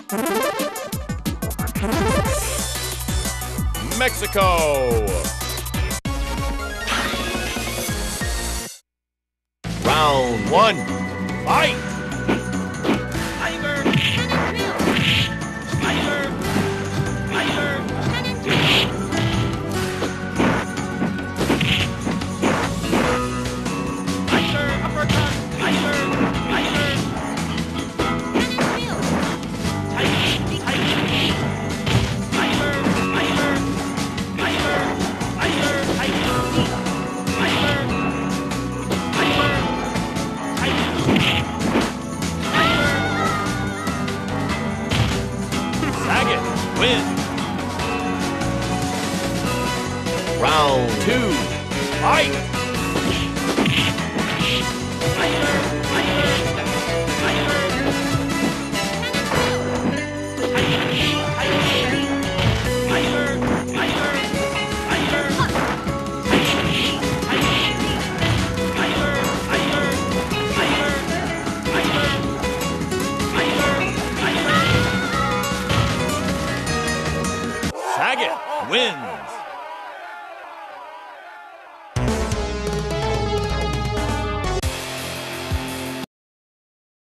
Mexico. Round one, fight! Tiger! Tiger! Tiger! Tiger! Uppercut! Tiger! Tiger! Tiger! Tiger! Tiger! Tiger! Tiger! Tiger! Sagat wins. Round two, fight!